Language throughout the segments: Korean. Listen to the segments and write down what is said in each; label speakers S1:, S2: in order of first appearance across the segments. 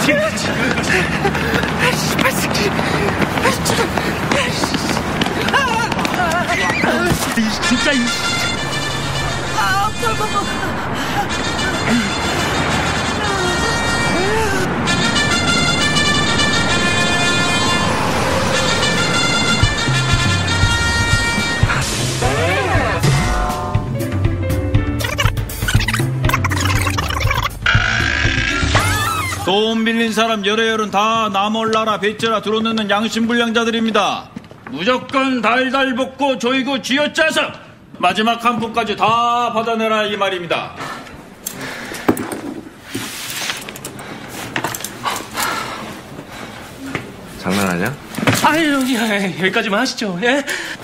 S1: 진짜
S2: 돈 빌린 사람 열애열은 다 나몰라라 배째라 들어놓는 양심불량자들입니다. 무조건 달달 볶고 조이고 쥐어짜서 마지막 한 푼까지 다 받아내라 이 말입니다.
S3: 장난하냐?
S1: 아유, 여기까지만 하시죠. 예?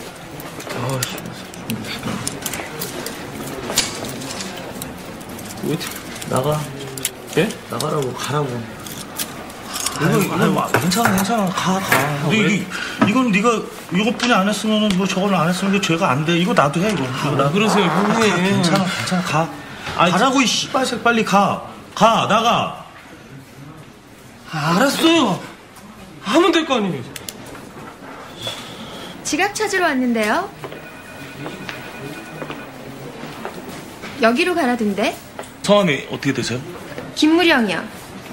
S3: 나가.
S1: 예?
S3: 나가라고, 가라고.
S4: 괜찮아. 가. 이건 네가 이것뿐이 안 했으면 뭐 저걸 안 했으면 죄가 안 돼. 이거 나도 해, 이거.
S1: 왜 그러세요, 형님?
S4: 괜찮아, 가. 가라고, 이 씨발색 빨리 가. 나가.
S1: 알았어요. 하면 될 거 아니에요.
S5: 지갑 찾으러 왔는데요. 여기로 가라던데.
S4: 성함이 어떻게 되세요?
S5: 김무령이요.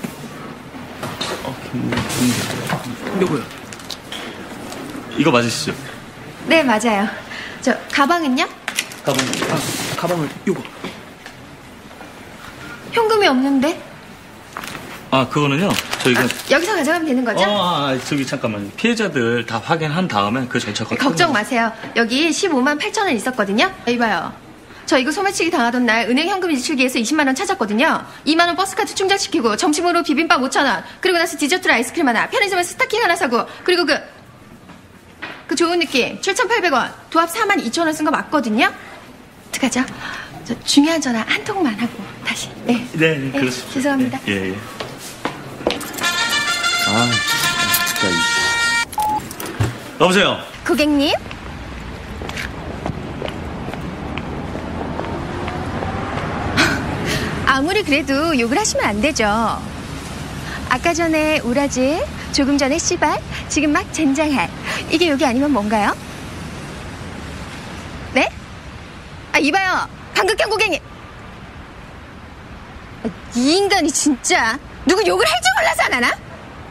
S1: 요거요.
S4: 이거 맞으시죠?
S5: 네, 맞아요. 저 가방은요?
S1: 가방을 요거.
S5: 현금이 없는데.
S4: 그거는요. 저희가
S5: 여기서 가져가면 되는 거죠?
S4: 저기 잠깐만요. 피해자들 다 확인한 다음에 그 절차가
S5: 걱정 마세요. 여기 15만 8천 원 있었거든요. 이봐요. 저 이거 소매치기 당하던 날 은행 현금 일출기에서 20만 원 찾았거든요. 2만 원 버스카드 충전시키고 점심으로 비빔밥 5천 원. 그리고 나서 디저트로 아이스크림 하나. 편의점에서 스타킹 하나 사고. 그리고 그 좋은 느낌 7,800원. 도합 4만 2천 원 쓴 거 맞거든요. 어떡하죠? 저 중요한 전화 한 통만 하고 다시. 네,
S4: 그렇습니다.
S5: 죄송합니다.
S4: 예. 진짜. 여보세요.
S5: 고객님? 아무리 그래도 욕을 하시면 안 되죠. 아까 전에 우라질, 조금 전에 씨발, 지금 막 젠장할. 이게 욕이 아니면 뭔가요? 네? 이봐요. 방극형 고객님. 이 인간이 진짜 누구 욕을 할 줄 몰라서 안 하나?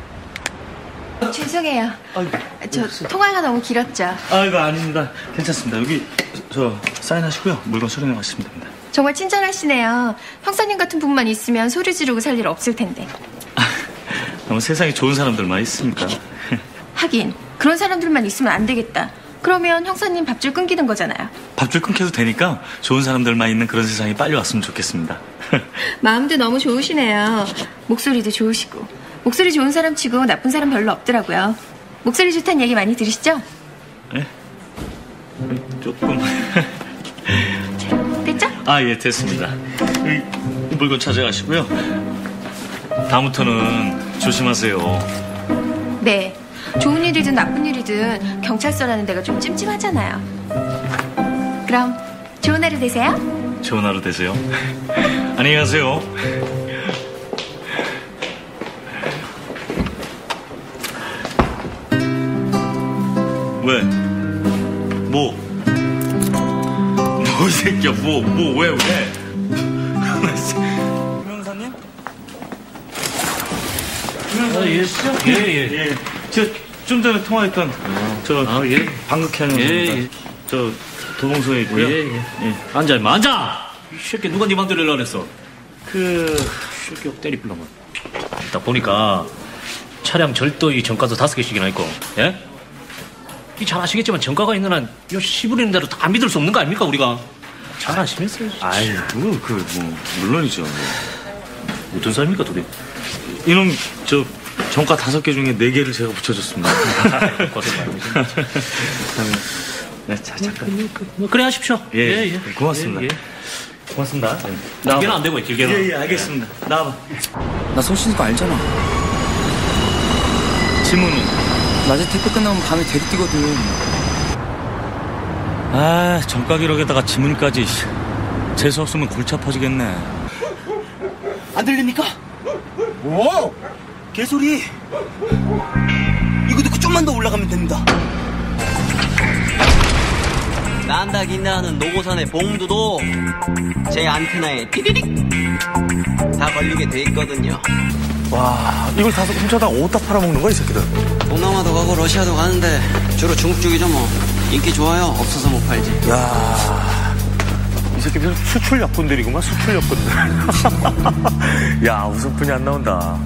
S5: 죄송해요. 저 통화가 너무 길었죠.
S4: 이거 아닙니다. 괜찮습니다. 여기 사인하시고요. 물건 수령해 가시면 됩니다.
S5: 정말 친절하시네요. 형사님 같은 분만 있으면 소리 지르고 살 일 없을 텐데.
S4: 너무 세상에 좋은 사람들만 있습니까?
S5: 하긴 그런 사람들만 있으면 안 되겠다. 그러면 형사님 밥줄 끊기는 거잖아요.
S4: 밥줄 끊겨도 되니까 좋은 사람들만 있는 그런 세상이 빨리 왔으면 좋겠습니다.
S5: 마음도 너무 좋으시네요. 목소리도 좋으시고. 목소리 좋은 사람 치고 나쁜 사람 별로 없더라고요. 목소리 좋다는 얘기 많이 들으시죠?
S4: 네? 조금.
S5: 됐죠?
S4: 예, 됐습니다. 이 물건 찾아가시고요. 다음부터는 조심하세요.
S5: 네. 좋은 일이든 나쁜 일이든 경찰서라는 데가 좀 찜찜하잖아요. 그럼 좋은 하루 되세요.
S4: 좋은 하루 되세요. 안녕히 가세요. 왜? 이 새끼야, 왜? 김영사님?
S1: 예.
S4: 좀 전에 통화했던, 방극현입니다. 저, 도봉소에 있고요.
S1: 예. 앉아, 임마, 앉아! 이 새끼 누가 네 맘대로 하려고 그랬어? 새끼 때리 불러면. 딱 보니까 차량 절도이 전가도 5개씩이나 있고, 예? 잘 아시겠지만 전가가 있는 한 시부리는 대로 다 믿을 수 없는 거 아닙니까 우리가? 잘 아시면서요.
S4: 물론이죠.
S1: 어떤 사람입니까 도대체?
S4: 이놈 전가 5개 중에 4개를 제가 붙여줬습니다.
S1: 고생 많으십니다.
S4: 네, 잠깐.
S1: 그래 하십시오.
S4: 예. 고맙습니다.
S1: 고맙습니다. 길게는 안 되고 길게는.
S4: 예, 알겠습니다. 나와봐.
S6: 나 손 거 알잖아.
S4: 지문은?
S6: 낮에 택배 끝나면 밤에 대리 뛰거든.
S4: 전가 기록에다가 지문까지. 재수 없으면 골치 아파지겠네.
S6: 안 들립니까?
S7: 개소리. 이거 듣고 좀만 더 올라가면 됩니다. 난다 긴다 하는 노고산의 봉두도 제 안테나에 띠리릭 다 걸리게 돼 있거든요.
S3: 와, 이걸 사서 훔쳐다 어디다 팔아먹는 거야, 이 새끼들?
S7: 동남아도 가고 러시아도 가는데 주로 중국 쪽이죠 뭐. 인기 좋아요. 없어서 못 팔지.
S3: 야, 이 새끼들 수출 약분들이구만, 수출 약분들. 야, 웃음뿐이 안 나온다.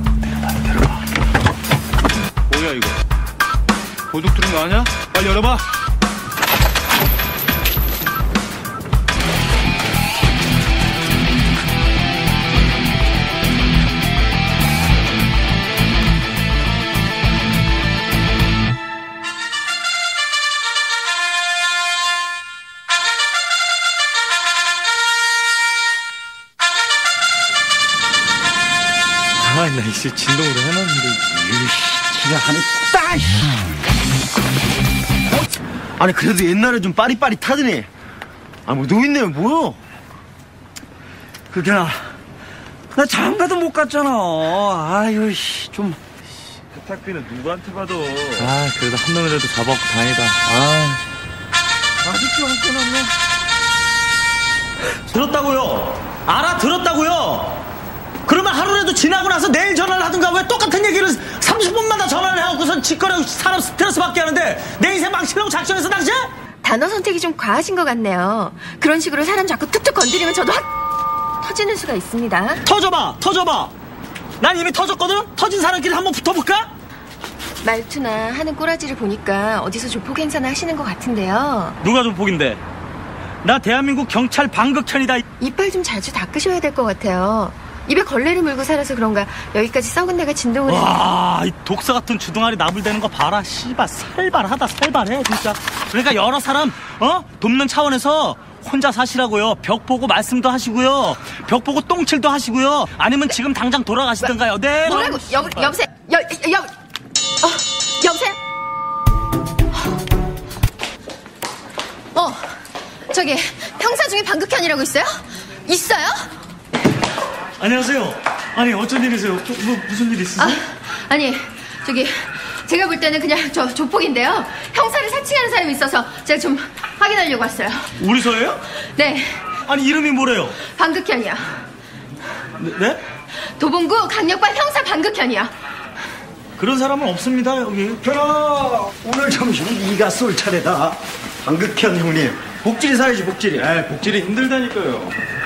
S2: 뭐야 이거? 도둑 들은 거 아니야? 빨리 열어봐.
S3: 아, 나 이제 진동으로 해놨는데.
S7: 기가 하네. 아니 그래도 옛날에 좀 빠릿빠릿하더니. 아 뭐 노인네 뭐야? 그게 나 장가도 못 갔잖아. 아유 씨 좀.
S3: 세탁비는 누구한테 받아? 아, 그래도 한 명이라도 잡아갖고 다행이다. 아,
S7: 아직도 안 끊었네.
S4: 들었다고요? 알아들었다고요? 그러면 하루라도 지나고 나서 내일 전화를 하든가. 왜 똑같은 얘기를 30분마다 전화를 해갖고선 짓거리하고 사람 스트레스받게 하는데 내 인생 망치려고 작정해서 당신?
S5: 단어 선택이 좀 과하신 것 같네요. 그런 식으로 사람 자꾸 툭툭 건드리면 저도 터지는 수가 있습니다.
S4: 터져봐. 난 이미 터졌거든? 터진 사람끼리 한번 붙어볼까?
S5: 말투나 하는 꼬라지를 보니까 어디서 조폭 행사나 하시는 것 같은데요.
S4: 누가 조폭인데? 나 대한민국 경찰 방극현이다.
S5: 이빨 좀 자주 닦으셔야 될 것 같아요. 입에 걸레를 물고 살아서 그런가 여기까지 썩은 내가 진동을
S4: 와, 이 독사 같은 주둥아리 나불대는 거 봐라. 씨발 살발하다, 살발해 진짜. 그러니까 여러 사람 돕는 차원에서 혼자 사시라고요. 벽 보고 말씀도 하시고요. 벽 보고 똥칠도 하시고요. 아니면 지금 당장 돌아가시든가요. 네.
S5: 뭐라고? 여보세요? 여보세요? 저기 형사 중에 방극현이라고 있어요? 있어요?
S4: 안녕하세요. 아니 어쩐 일이세요? 무슨 일 있으세요?
S5: 아니 저기 제가 볼 때는 그냥 저 조폭인데요. 형사를 사칭하는 사람이 있어서 제가 좀 확인하려고 왔어요.
S4: 우리 서예요?
S5: 네,
S4: 아니 이름이 뭐래요?
S5: 방극현이요.
S4: 네?
S5: 도봉구 강력반 형사 방극현이요.
S4: 그런 사람은 없습니다 여기.
S8: 현아, 오늘 점심은 네가 쏠 차례다. 방극현 형님, 복질이 사야지 복질이.
S2: 아, 복질이 힘들다니까요.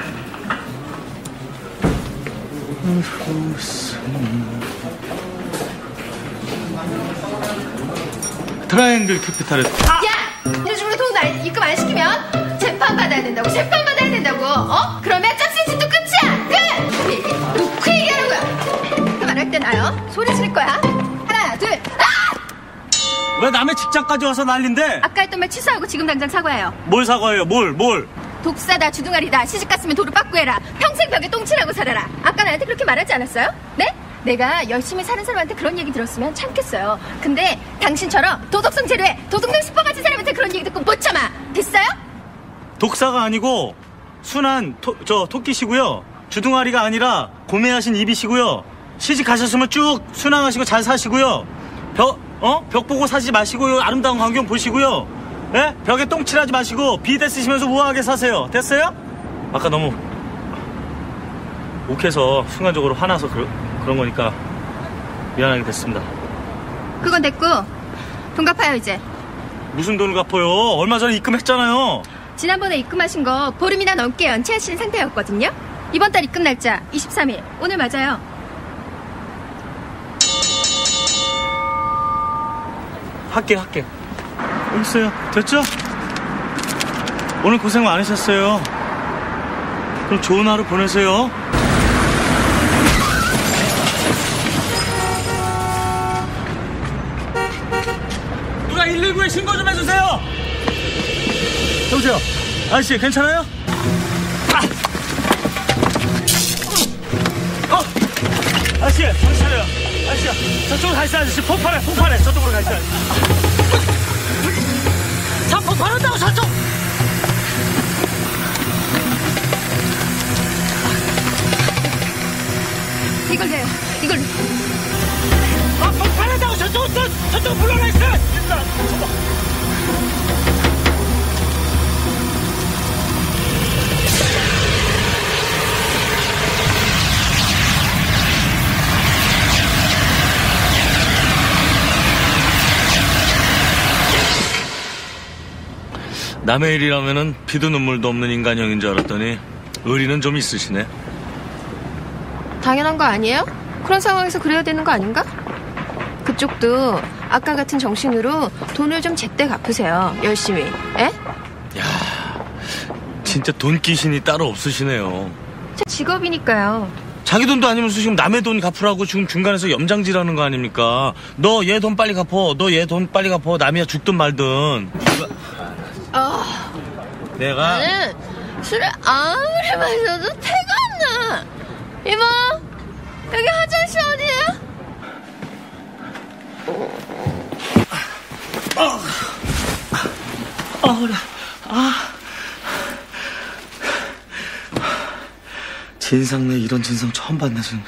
S4: 트라이앵글 캐피탈에.
S5: 야! 이런 식으로 돈 입금 안 시키면 재판 받아야 된다고. 그러면 짝짓도 끝이야. 끝! 놓고 얘기하라고요. 그 말할 때 나요. 소리 지를 거야. 하나 둘.
S4: 왜 남의 직장까지 와서 난린데?
S5: 아까 했던 말 취소하고 지금 당장 사과해요.
S4: 뭘 사과해요? 뭘?
S5: 독사다, 주둥아리다, 시집 갔으면 도로 빠꾸해라, 평생 벽에 똥칠하고 살아라. 아까 나한테 그렇게 말하지 않았어요? 네? 내가 열심히 사는 사람한테 그런 얘기 들었으면 참겠어요. 근데 당신처럼 도덕성 제로에 도둑놈 슈퍼같은 사람한테 그런 얘기 듣고 못 참아. 됐어요?
S4: 독사가 아니고 순한 토끼시고요. 주둥아리가 아니라 고매하신 입이시고요. 시집 가셨으면 쭉 순항하시고 잘 사시고요. 벽 보고 사지 마시고요. 아름다운 광경 보시고요. 예? 벽에 똥칠하지 마시고 비데 쓰시면서 우아하게 사세요. 됐어요? 아까 너무 욱해서 순간적으로 화나서 그런 거니까 미안하게 됐습니다.
S5: 그건 됐고 돈 갚아요 이제.
S4: 무슨 돈을 갚아요? 얼마 전에 입금했잖아요.
S5: 지난번에 입금하신 거 보름이나 넘게 연체하시는 상태였거든요. 이번 달 입금 날짜 23일. 오늘 맞아요.
S4: 할게. 여기 있어요. 됐죠? 오늘 고생 많으셨어요. 그럼 좋은 하루 보내세요. 누가 119에 신고 좀 해주세요. 여보세요. 아저씨 괜찮아요? 아저씨 정신 차려요. 아저씨 저쪽으로 가있어요. 아저씨 폭발해. 저쪽으로 가있어요. 자, 폭발한다고 저쪽.
S5: 이걸 내요. 이걸.
S4: 좀 불러라 있어. 남의 일이라면은 피도 눈물도 없는 인간형인 줄 알았더니 의리는 좀 있으시네.
S5: 당연한 거 아니에요? 그런 상황에서 그래야 되는 거 아닌가? 그쪽도 아까 같은 정신으로 돈을 좀 제때 갚으세요. 열심히. 에?
S4: 야, 진짜 돈 귀신이 따로 없으시네요.
S5: 제 직업이니까요.
S4: 자기 돈도 아니면서 지금 남의 돈 갚으라고 지금 중간에서 염장질하는 거 아닙니까? 너 얘 돈 빨리 갚어. 너 얘 돈 빨리 갚어. 남이야 죽든 말든. 내가
S5: 나는 술을 아무리 마셔도 태가 안 나. 이모, 여기 화장실 어디예요?
S4: 진상 내 이런 진상 처음 봤네 지금.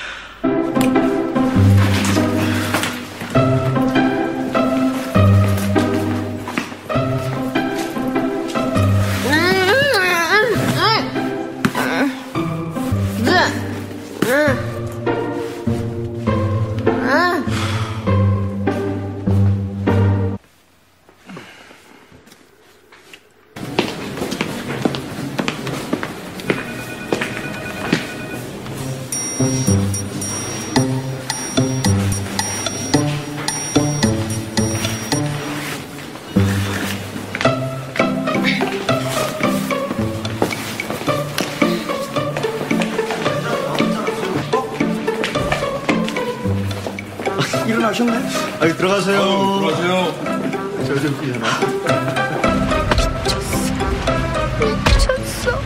S8: 일어나셨네? 아유, 들어가세요.
S2: 들어가세요.
S8: 저좀 뛰잖아.
S5: 미쳤어.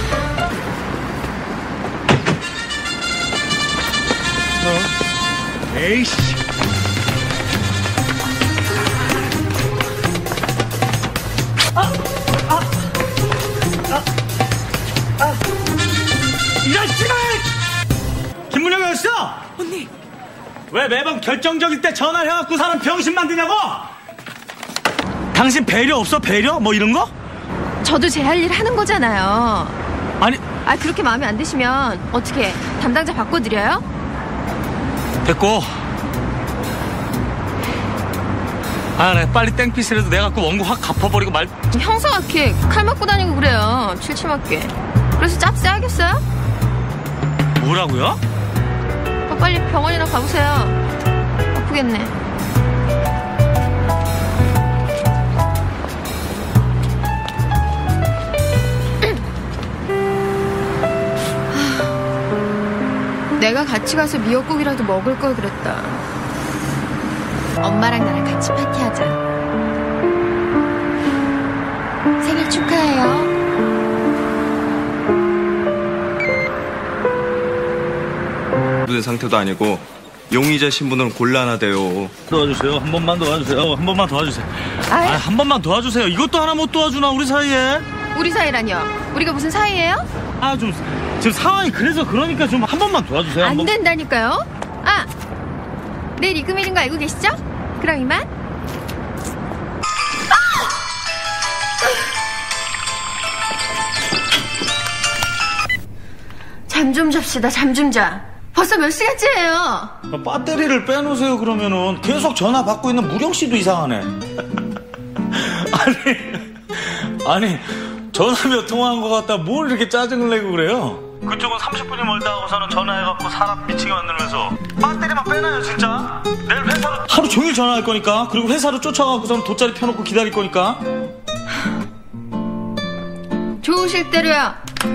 S4: 에이씨. 이런 시간! 김문영이 어딨어? 언니. 왜 매번 결정적일 때 전화를 해갖고 사람 병신 만드냐고? 당신 배려 없어? 배려? 뭐 이런 거?
S5: 저도 제 할 일 하는 거잖아요.
S4: 아니.
S5: 그렇게 마음에 안 드시면 어떻게 담당자 바꿔드려요?
S4: 됐고. 네, 빨리 땡피스라도 내가 갖고 원고 확 갚아버리고 말.
S5: 형사 같게 칼 맞고 다니고 그래요. 칠칠맞게. 그래서 짭새 하겠어요?
S4: 뭐라고요?
S5: 빨리 병원이나 가보세요. 아프겠네. 내가 같이 가서 미역국이라도 먹을 걸 그랬다. 엄마랑 나랑 같이 파티하자. 생일 축하해요.
S9: 된 상태도 아니고 용의자 신분으로 곤란하대요.
S4: 도와주세요. 한 번만 도와주세요. 한 번만 도와주세요. 한 번만 도와주세요. 이것도 하나 못 도와주나 우리 사이에?
S5: 우리 사이라뇨? 우리가 무슨 사이예요?
S4: 좀 지금 상황이 그래서 그러니까 좀 한 번만 도와주세요.
S5: 안 된다니까요. 내일 입금일인 거 알고 계시죠? 그럼 이만. 잠 좀 잡시다. 잠 좀 자. 벌써 몇 시간째예요?
S4: 배터리를 빼놓으세요. 그러면은 계속 전화 받고 있는 무령 씨도 이상하네. 아니 전화 몇 통화한 것 같다 뭘 이렇게 짜증을 내고 그래요? 그쪽은 30분이 멀다 하고서는 전화해갖고 사람 미치게 만들면서 배터리만 빼놔요 진짜. 내일 회사로 하루 종일 전화할 거니까. 그리고 회사로 쫓아가고서는 돗자리 펴놓고 기다릴 거니까.
S5: 좋으실 대로요.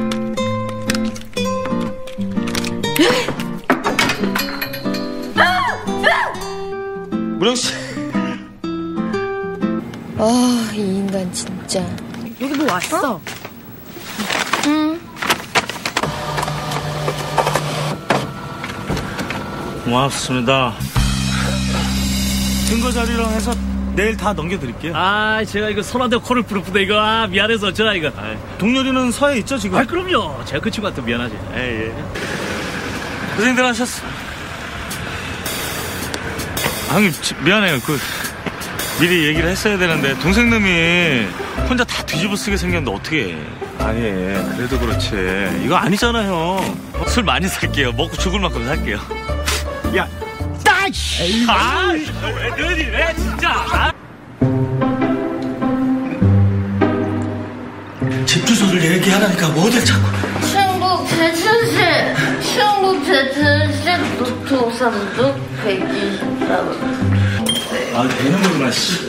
S4: 무령씨.
S5: 이 인간 진짜.
S10: 여기 뭐 왔어?
S5: 응.
S4: 고맙습니다. 증거 자료랑 해서 내일 다 넘겨드릴게요.
S1: 제가 이거 손 안 대고 코를 부르는데 이거 미안해서 어쩌나 이거.
S4: 동료리는 서해 있죠 지금?
S1: 그럼요. 제가 그 친구한테 미안하지.
S4: 고생들 하셨어. 형님 미안해요. 미리 얘기를 했어야 되는데 동생놈이 혼자 다 뒤집어 쓰게 생겼는데 어떻게 해.
S3: 아니, 그래도 그렇지.
S4: 이거 아니잖아요. 술 많이 살게요. 먹고 죽을 만큼 살게요.
S8: 야,
S4: 왜 이래 진짜.
S8: 집 주소를 얘기하라니까 뭐들 자꾸.
S10: 충북 제천시 노통삼동 124번.
S8: 아, 되는 거구나, 씨.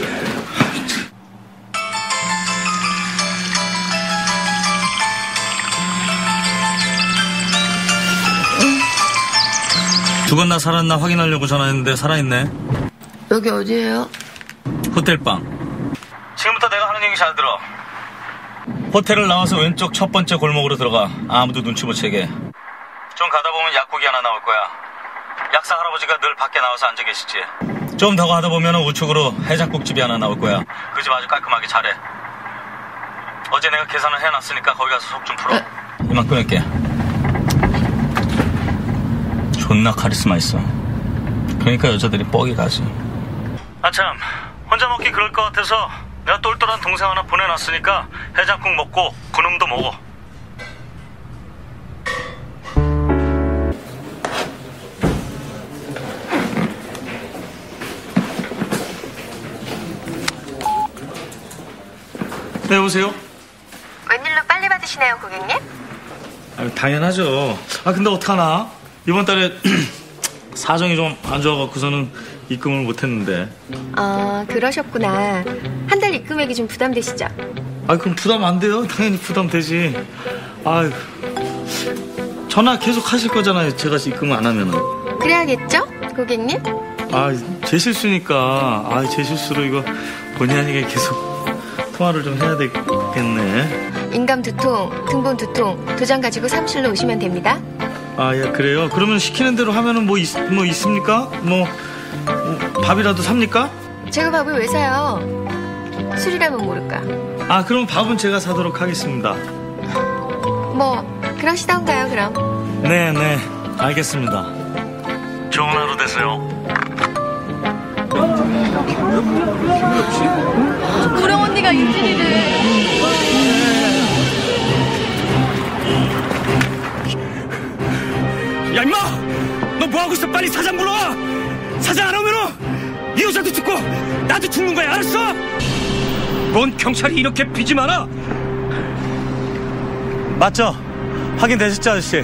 S4: 죽었나 살았나 확인하려고 전화했는데 살아있네.
S10: 여기 어디예요?
S4: 호텔방. 지금부터 내가 하는 얘기 잘 들어. 호텔을 나와서 왼쪽 첫 번째 골목으로 들어가. 아무도 눈치 못 채게. 좀 가다 보면 약국이 하나 나올 거야. 약사 할아버지가 늘 밖에 나와서 앉아 계시지. 좀 더 가다 보면 우측으로 해장국집이 하나 나올 거야. 그 집 아주 깔끔하게 잘해. 어제 내가 계산을 해놨으니까 거기 가서 속 좀 풀어. 이만 끊을게. 존나 카리스마 있어. 그러니까 여자들이 뻑이 가지. 아참, 혼자 먹기 그럴 것 같아서 내가 똘똘한 동생 하나 보내놨으니까 해장국 먹고 그놈도 먹어. 네, 오세요.
S5: 웬일로 빨리 받으시나요, 고객님?
S4: 당연하죠. 근데 어떡하나? 이번 달에 사정이 좀 안 좋아갖고서는 입금을 못했는데.
S5: 그러셨구나. 한 달 입금액이 좀 부담되시죠?
S4: 그럼 부담 안 돼요. 당연히 부담되지. 전화 계속 하실 거잖아요. 제가 입금을 안 하면은.
S5: 그래야겠죠, 고객님?
S4: 제 실수니까. 제 실수로 이거 본의 아니게 계속 통화를 좀 해야 되겠네.
S5: 인감 2통, 등본 2통, 도장 가지고 사무실로 오시면 됩니다.
S4: 예, 그래요? 그러면 시키는 대로 하면은 뭐 있습니까? 밥이라도 삽니까?
S5: 제가 밥을 왜 사요? 술이라면 모를까.
S4: 그럼 밥은 제가 사도록 하겠습니다.
S5: 그러시던가요, 그럼?
S4: 네, 알겠습니다. 좋은 하루 되세요.
S10: 구령 언니가 인질이래.
S8: 야, 임마! 너 뭐하고 있어? 빨리 사장 불러와! 사장 안 오면은 이 여자도 죽고 나도 죽는 거야, 알았어? 뭔 경찰이 이렇게 비지 마라?
S4: 맞죠? 확인되셨죠, 아저씨?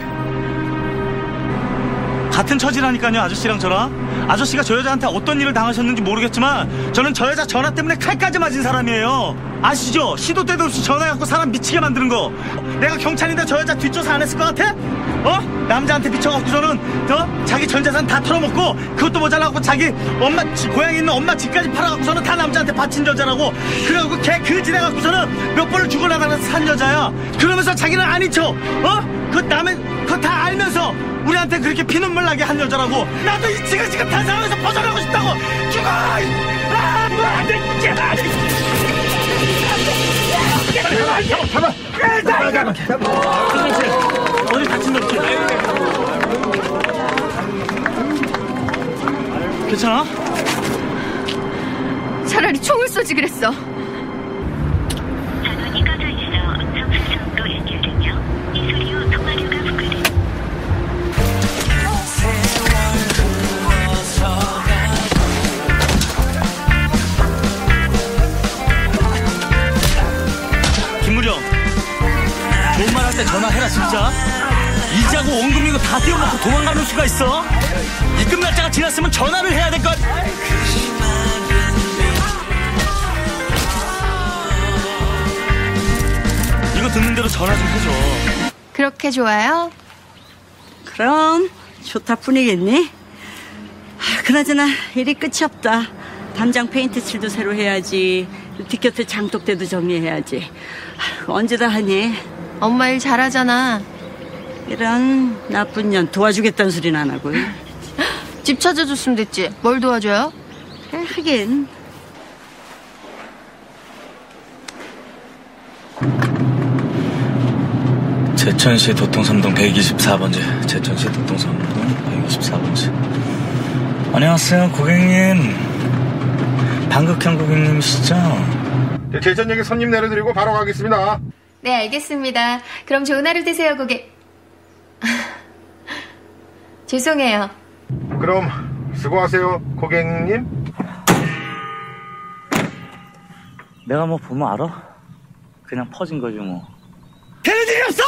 S4: 같은 처지라니까요, 아저씨랑 저랑. 아저씨가 저 여자한테 어떤 일을 당하셨는지 모르겠지만 저는 저 여자 전화 때문에 칼까지 맞은 사람이에요. 아시죠? 시도 때도 없이 전화해갖고 사람 미치게 만드는 거. 내가 경찰인데 저 여자 뒷조사 안 했을 것 같아? 남자한테 미쳐갖고서는 자기 전 재산 다 털어먹고 그것도 모자라고 자기 엄마 고향에 있는 엄마 집까지 팔아갖고서는 다 남자한테 바친 여자라고. 그래갖고 걔 그지내갖고서는 몇 번을 죽어나가면서 산 여자야. 그러면서 자기는 아닌 척 그거 다 알면서 우리한테 그렇게 피눈물 나게 한 여자라고. 나도 이 지긋지긋한 상황에서 벗어나고 싶다고. 죽어! 어디 다친 데 없지? 괜찮아?
S5: 차라리 총을 쏘지 그랬어.
S11: 전원이 꺼져 있어 음성순서로 연결되며 이 소리 후 통화료가 부과됩니다.
S4: 김무령, 좋은 말 할 때 전화해라 진짜. 이자고 원금 이거 다 떼어먹고 도망가는 수가 있어? 입금 날짜가 지났으면 전화를 해야 될 것. 이거 듣는 대로 전화 좀 해줘.
S5: 그렇게 좋아요?
S12: 그럼 좋다 뿐이겠니? 그나저나 일이 끝이 없다. 담장 페인트 칠도 새로 해야지. 뒷곁에 장독대도 정리해야지. 언제 다 하니?
S5: 엄마 일 잘하잖아.
S12: 이런 나쁜 년 도와주겠다는 소리는 안 하고.
S5: 집 찾아줬으면 됐지. 뭘 도와줘요?
S12: 하긴.
S4: 제천시 도통삼동 124번지. 제천시 도통삼동 124번지. 안녕하세요, 고객님. 방극형 고객님이시죠?
S13: 제천역에 손님 내려드리고 바로 가겠습니다.
S5: 네, 알겠습니다. 그럼 좋은 하루 되세요, 고객. 죄송해요.
S13: 그럼 수고하세요, 고객님.
S4: 내가 뭐 보면 알아? 그냥 퍼진 거지 뭐.
S8: 걔네들이 없어!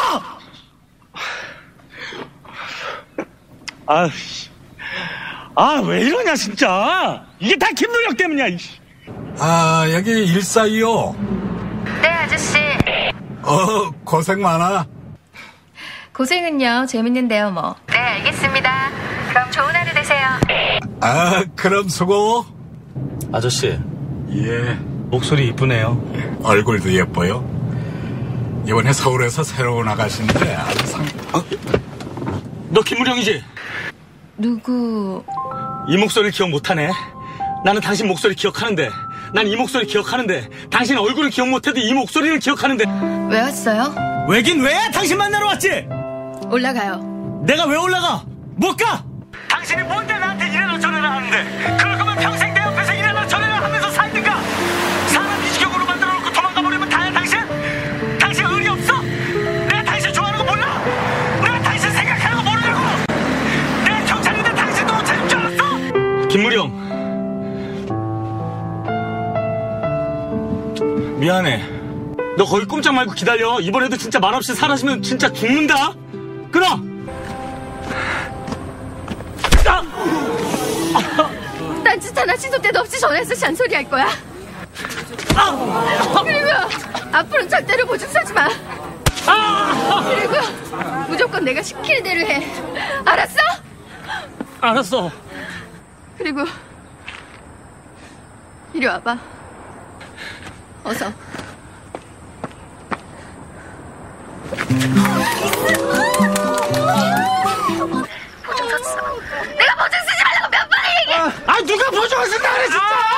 S8: 왜 이러냐 진짜. 이게 다 김노력 때문이야.
S14: 여기 142요.
S5: 네, 아저씨.
S14: 고생 많아.
S5: 고생은요, 재밌는데요, 뭐. 네, 알겠습니다. 그럼 좋은 하루 되세요.
S14: 그럼 수고.
S4: 아저씨.
S14: 예.
S4: 목소리 이쁘네요.
S14: 얼굴도 예뻐요. 이번에 서울에서 새로 나가신데 아주
S4: 너 김무령이지?
S5: 누구?
S4: 이 목소리를 기억 못하네. 나는 당신 목소리 기억하는데, 난 이 목소리 기억하는데, 당신 얼굴을 기억 못해도 이 목소리를 기억하는데.
S5: 왜 왔어요?
S4: 왜긴 왜? 당신 만나러 왔지?
S5: 올라가요.
S4: 내가 왜 올라가? 못 가! 당신이 뭔데 나한테 이래라 저래라 하는데, 그럴 거면 평생 내 옆에서 이래라 저래라 하면서 살든가. 사람 이 지경으로 만들어놓고 도망가 버리면 다야 당신? 당신 의리 없어? 내가 당신 좋아하는 거 몰라? 내가 당신 생각하는 거 모르냐고? 내가 경찰인데 당신도 재줄 줄 알았어? 김무령, 미안해. 너 거기 꼼짝 말고 기다려. 이번에도 진짜 말없이 사라지면 진짜 죽는다. 끊어.
S5: 딴짓 하나 시도 때도 없이 전화해서 잔소리 할 거야. 그리고 앞으로는 절대로 보증 서지 마. 그리고 무조건 내가 시키는 대로 해. 알았어?
S4: 알았어.
S5: 그리고 이리 와봐. 어서. 보증 섰어. 내가 보증 쓰지 말라고 몇 번을 얘기해.
S8: 누가 보증을 쓴다 그래 진짜.